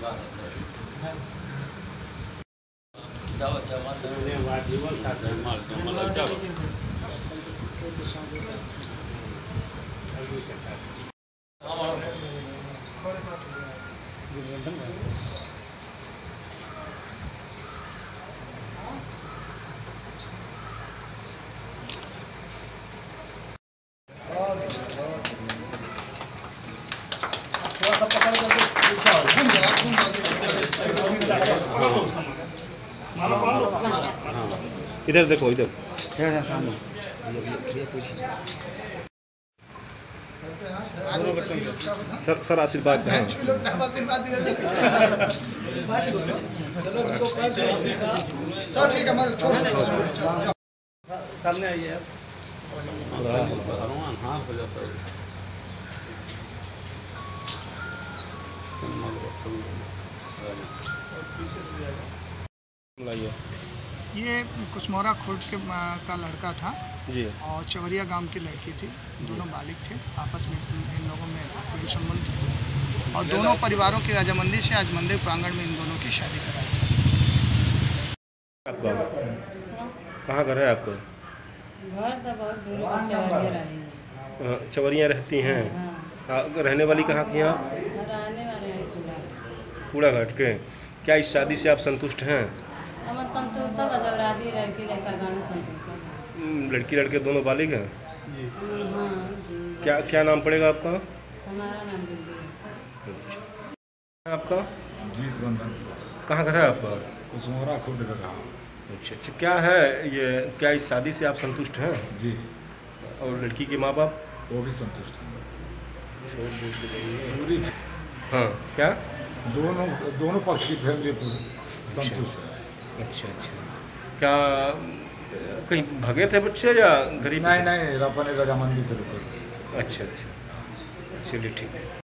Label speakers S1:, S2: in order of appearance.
S1: इधर देखो, इधर
S2: सामने
S1: सर आशीर्वाद
S2: सामने आइए
S3: ये कुसमौरा खुर्द का लड़का था
S1: जी,
S3: और चवरिया गांव की लड़की थी। दोनों बालिग थे। आपस में इन लोगों में कोई संबंध थे और दोनों परिवारों की रजामंदी से आज मंदिर प्रांगण में इन दोनों की शादी कराई।
S1: आपका कहाँ घर है आपका?
S4: घर तो बहुत दूर चवरिया रही।
S1: चवरियाँ रहती हैं।
S4: हाँ,
S1: रहने वाली कहाँ की आप?
S4: रहने वाले हैं
S1: कूड़ा घाट के। क्या इस शादी से आप संतुष्ट हैं?
S4: हम संतोष सब जवराजी लड़की लड़का गाना संतोष
S1: लड़की लड़के दोनों बालिग हैं
S2: जी।
S4: हाँ जी।
S1: क्या क्या नाम पड़ेगा आपका?
S4: हमारा नाम दिल्ली।
S1: अच्छा, आपका?
S5: जीत बंधन।
S1: कहाँ घर है आपका?
S5: कुसमौरा खुर्द कर रहा हूँ।
S1: अच्छा, क्या है ये, क्या इस शादी से आप संतुष्ट हैं?
S5: जी।
S1: और लड़की के माँ बाप?
S5: वो भी संतुष्ट हैं।
S1: पूरी? हाँ, क्या
S5: दोनों पक्ष की फैमिली पूरी संतुष्ट है।
S1: अच्छा, क्या कहीं भगे थे बच्चे या गरीब?
S5: नहीं, अपने रजामंदी से रुके।
S1: अच्छा, चलिए ठीक है।